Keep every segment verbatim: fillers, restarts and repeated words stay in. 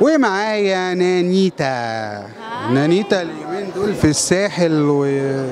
ومعايا نانيتا. نانيتا اليومين دول في الساحل و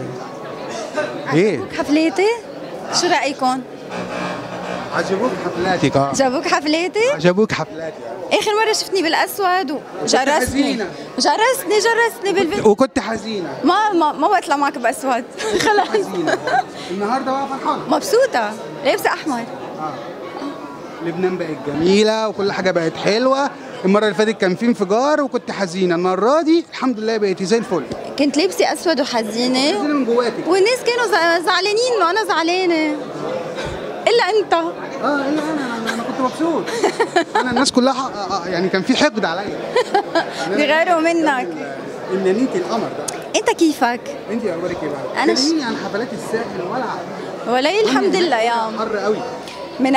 ايه حفلاتي؟ شو رأيكم؟ عجبوك حفلاتك؟ اه عجبوك حفلاتي؟ عجبوك حفلاتي. آخر مرة شفتني بالأسود وجرسني جرسني جرسني بالفيديو وكنت حزينة. ما ما ما بطلع معك بأسود خلاص. حزينة. النهارده بقى فرحانة. مبسوطة، لابسة أحمر. اه لبنان بقت جميلة وكل حاجة بقت حلوة. المرة اللي فاتت كان في انفجار وكنت حزينة، المرة دي الحمد لله بقيتي زي الفل. كنت لابسة أسود وحزينة حزينة من جواتك. والناس كانوا زعلانين إنه أنا زعلانة إلا أنت. اه الا انا انا, أنا كنت مبسوط. انا الناس كلها يعني كان في حقد عليا. بيغيروا منك. النانيتي القمر ده. أنت كيفك؟ انت اخبارك ايه بقى؟ أنا كلميني عن حفلات الساحل ولع. ولي الحمد لله يا حر قوي. من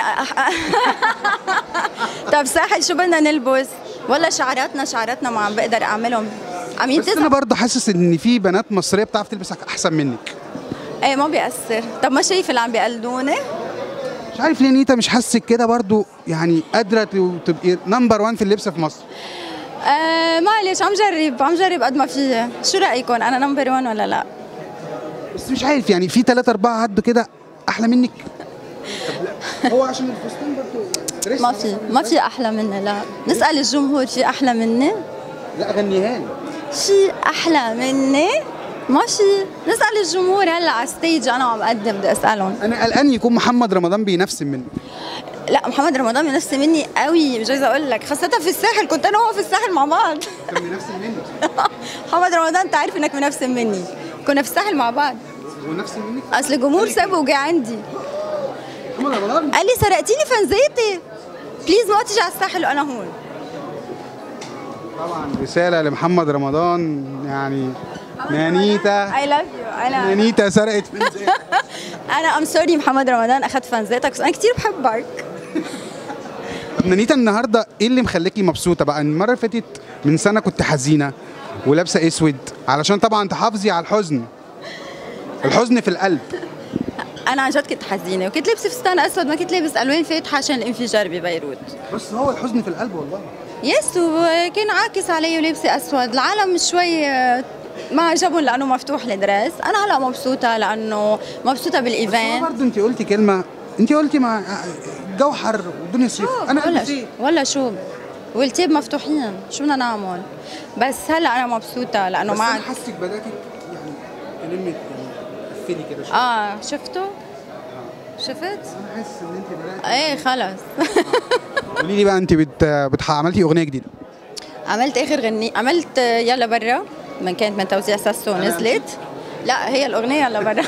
طب ساحل شو بدنا نلبس؟ والله شعراتنا شعراتنا ما عم بقدر اعملهم عم بس ينتزعوا. انا برضه حاسس ان في بنات مصريه بتعرف تلبس احسن منك. ايه ما بيأثر. طب ما شايف اللي عم بيقلدوني؟ مش عارف ليه نيتا مش حاسك كده برضه، يعني قادره تبقي نمبر وان في اللبس في مصر. آه معلش عم جرب عم جرب قد ما فيي. شو رأيكم انا نمبر وان ولا لا؟ بس مش عارف يعني في ثلاثة أربعة عدوا كده أحلى منك. طب لا هو عشان الفستان برضه ما في ما في أحلى مني. لا نسأل الجمهور في أحلى مني؟ لا غنيها لي. في أحلى مني؟ ما في. نسأل الجمهور هلا على ستيج أنا عم أقدم بدي أسألهم. أنا قلقان يكون محمد رمضان بينفس مني. لا محمد رمضان بينفس مني قوي، مش عايزة أقول لك، خاصة في الساحل كنت أنا وهو في الساحل مع بعض. كان بينفس مني. محمد رمضان أنت عارف إنك منفس مني، كنا في الساحل مع بعض. هو نفس منك؟ أصل الجمهور سابه وجا عندي. محمد رمضان؟ قال لي سرقتيني فنزيتي، بليز ما تيجي على الساحل وأنا هون. طبعا رسالة لمحمد رمضان يعني نانيتا. I love you. أنا نانيتا سرقت فنزاتك. أنا أم سوري محمد رمضان أخذت فنزاتك، بس أنا كتير بحبك. طب نانيتا النهارده إيه اللي مخليكي مبسوطة بقى؟ المرة اللي فاتت من سنة كنت حزينة ولابسة أسود علشان طبعا تحافظي على الحزن. الحزن في القلب. أنا عن جد كنت حزينة وكنت لابسة فستان أسود، ما كنت لابس ألوان فاتحة عشان الانفجار ببيروت. بس هو الحزن في القلب والله. يس وكان عاكس علي ولابسة أسود، العالم شوي ما عجبهم لأنه مفتوح الدرس، أنا هلا مبسوطة لأنه مبسوطة بالإيفنت. بس برضه أنت قلتي كلمة، أنت قلتي مع الجو حر والدنيا صيف، أنا ولا قلت إيه؟ ولا شو والتياب مفتوحين، شو بدنا نعمل؟ بس هلا أنا مبسوطة لأنه بس معك. أنا حاسك بدأتي يعني تلمي تقفلي كده شوية. آه شفته؟ شفت؟ أنا حاسس إن أنت بدأتي. إيه خلص. قولي لي بقى أنت بت بتح... عملتي أغنية جديدة. عملت آخر غني عملت يلا برا، من كانت من توزيع ساسو نزلت. لا هي الأغنية يلا برا.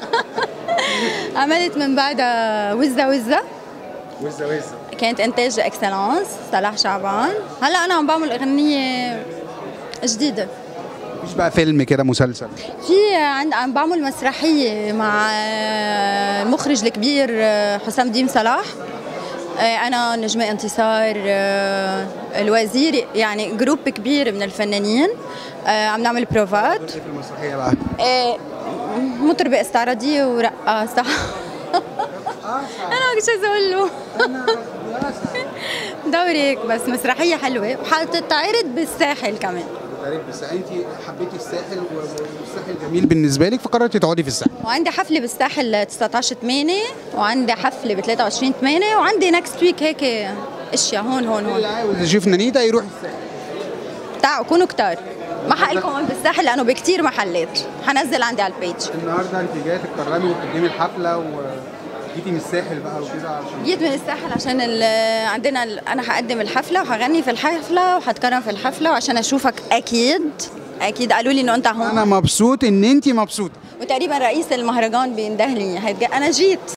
عملت من بعدها وزة وزة. وزة وزة. كانت إنتاج إكسلانس صلاح شعبان. هلا أنا عم بعمل أغنية جديدة. مفيش بقى فيلم كده مسلسل؟ في عند عم بعمل مسرحية مع المخرج الكبير حسام ديم صلاح. أنا نجمة انتصار الوزير، يعني جروب كبير من الفنانين عم نعمل بروفات. في المسرحية بقى؟ مطربة استعراضية ورقاصة. أنا ما كنت عايزة أقول له. دورك بس مسرحية حلوة وحتتعرض بالساحل كمان. بس انت حبيتي الساحل والساحل جميل بالنسبه لك فقررتي تقعدي في الساحل. وعندي حفله بالساحل تسعة عشر ثمانية وعندي حفله ب ثلاثة وعشرين ثمانية وعندي نكست ويك هيك اشياء هون هون هون. اللي عاوز يشوف نانيتا يروح الساحل. تعالوا كونوا كتار، ما حقلكم هون بالساحل لانه بكتير محلات، حنزل عندي على البيج. النهارده انت جايه تتكرمي وتقدمي الحفله وجيتي من الساحل بقى وكده عشان جيت من الساحل عشان عندنا ال... انا حقدم الحفله وحغني في الحفله وحتكرم في الحفله وعشان اشوفك اكيد اكيد قالوا لي انه انت هون. انا مبسوط ان انت مبسوطه. وتقريبا رئيس المهرجان بيندهلي هيتج... انا جيت